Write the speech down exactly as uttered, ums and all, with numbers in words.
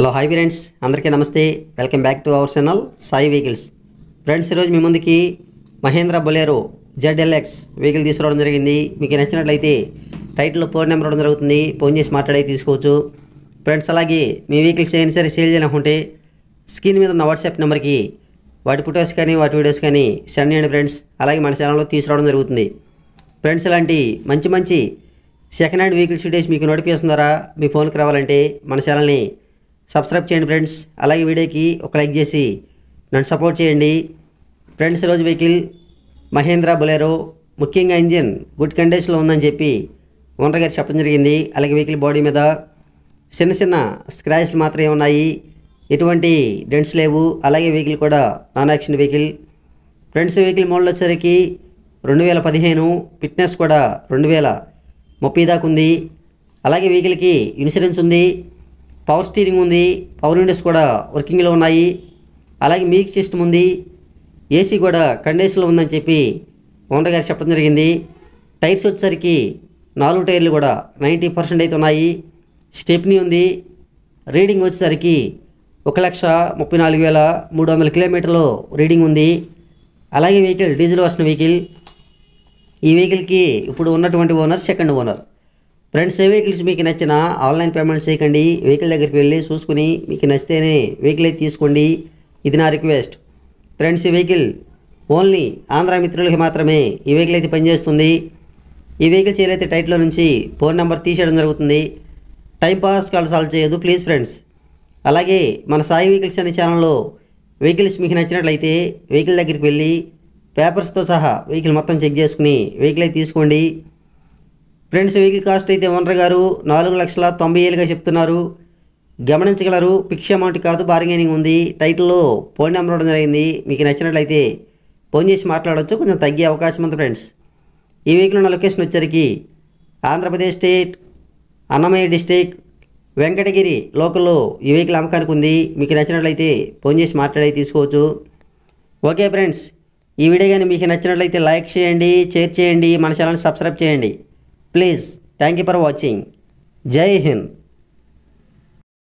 Hello hi friends, అందరికీ నమస్తే. Welcome back to our channel Sai vehicles. Friends, ఈరోజు మీ ముందుకి Mahindra Bolero Z L X vehicle తీసుకురావడం జరిగింది. మీకు నచ్చినట్లయితే టైటిల్లో ఫోన్ నెంబర్ ఇవ్వడం జరుగుతుంది, ఫోన్ చేసి మాట్లాడి తీసుకోవచ్చు. ఫ్రెండ్స్, అలాగే మీ వెహికల్స్ ఏమైనా సరే సేల్ చేయాలనుకుంటే స్క్రీన్ మీద ఉన్న వాట్సాప్ నెంబర్కి వాటి ఫొటోస్ కానీ వాటి వీడియోస్ కానీ సెండ్ చేయండి ఫ్రెండ్స్. అలాగే మన ఛానల్లో తీసుకురావడం జరుగుతుంది. ఫ్రెండ్స్, ఇలాంటి మంచి మంచి సెకండ్ హ్యాండ్ వెహికల్స్ డీటెయిల్స్ మీకు నోటిఫికేషన్ ద్వారా మీ ఫోన్కి రావాలంటే మన ఛానల్ని సబ్స్క్రైబ్ చేయండి ఫ్రెండ్స్. అలాగే వీడియోకి ఒక లైక్ చేసి నన్ను సపోర్ట్ చేయండి ఫ్రెండ్స్. ఈరోజు వెహికల్ మహేంద్ర బొలెరో, ముఖ్యంగా ఇంజిన్ గుడ్ కండిషన్లో ఉందని చెప్పి ఓనర్ గారు చెప్పడం జరిగింది. అలాగే వెహికల్ బాడీ మీద చిన్న చిన్న స్క్రాచ్లు మాత్రమే ఉన్నాయి, ఎటువంటి డెంట్స్ లేవు. అలాగే వెహికల్ కూడా non action vehicle friends. Vehicle model వచ్చేసరికి రెండు వేల పదిహేను, ఫిట్నెస్ కూడా రెండు వేల ముప్పై దాకా ఉంది. అలాగే వెహికల్కి ఇన్సూరెన్స్ ఉంది, పవర్ స్టీరింగ్ ఉంది, పవర్ విండోస్ కూడా వర్కింగ్లో ఉన్నాయి. అలాగే మ్యూజిక్ సిస్టమ్ ఉంది, ఏసీ కూడా కండిషన్లో ఉందని చెప్పి ఓనర్ గారు చెప్పడం జరిగింది. టైర్స్ వచ్చేసరికి నాలుగు టైర్లు కూడా నైంటీ పర్సెంట్ అయితే ఉన్నాయి. స్టెప్నీ ఉంది. రీడింగ్ వచ్చేసరికి ఒక లక్ష ముప్పై నాలుగు వేల మూడు వందల కిలోమీటర్లు రీడింగ్ ఉంది. అలాగే వెహికల్ డీజిల్ వర్షన్ వెహికల్. ఈ వెహికల్కి ఇప్పుడు ఉన్నటువంటి ఓనర్ సెకండ్ ఓనర్. ఫ్రెండ్స్, ఏ వెహికల్స్ మీకు నచ్చిన ఆన్లైన్ పేమెంట్ చేయకండి, వెహికల్ దగ్గరికి వెళ్ళి చూసుకుని మీకు నచ్చితేనే వెహికల్ అయితే తీసుకోండి. ఇది నా రిక్వెస్ట్ ఫ్రెండ్స్. ఈ వెహికల్ ఓన్లీ ఆంధ్ర మిత్రులకి మాత్రమే ఈ వెహికల్ అయితే పనిచేస్తుంది. ఈ వెహికల్ చేరైతే టైట్లో నుంచి ఫోన్ నెంబర్ తీసేయడం జరుగుతుంది. టైంపాస్ కాల్ సాల్వ్ చేయదు ప్లీజ్ ఫ్రెండ్స్. అలాగే మన సాయి వెహికల్స్ అనే ఛానల్లో వెహికల్స్ మీకు నచ్చినట్లయితే వెహికల్ దగ్గరికి వెళ్ళి పేపర్స్తో సహా వెహికల్ మొత్తం చెక్ చేసుకుని వెహికల్ అయితే తీసుకోండి ఫ్రెండ్స్. వెహికల్ కాస్ట్ అయితే ఓనర్ గారు నాలుగు లక్షల తొంభై ఏళ్ళుగా చెప్తున్నారు. గమనించగలరు, ఫిక్స్ అమౌంట్ కాదు, బార్గెనింగ్ ఉంది. టైటిల్లో ఫోన్ నెంబర్ ఇవ్వడం జరిగింది. మీకు నచ్చినట్లయితే ఫోన్ చేసి మాట్లాడవచ్చు, కొంచెం తగ్గే అవకాశం ఉంది ఫ్రెండ్స్. ఈ వెహికల్ ఉన్న లొకేషన్ వచ్చరికి ఆంధ్రప్రదేశ్ స్టేట్, అన్నమయ్య డిస్టిక్, వెంకటగిరి లోకల్లో ఈ వెహికల్ అమ్మకానికి ఉంది. మీకు నచ్చినట్లయితే ఫోన్ చేసి మాట్లాడి తీసుకోవచ్చు. ఓకే ఫ్రెండ్స్, ఈ వీడియో కానీ మీకు నచ్చినట్లయితే లైక్ చేయండి, షేర్ చేయండి, మన ఛానల్ సబ్స్క్రైబ్ చేయండి please. Thank you for watching. జై హింద్.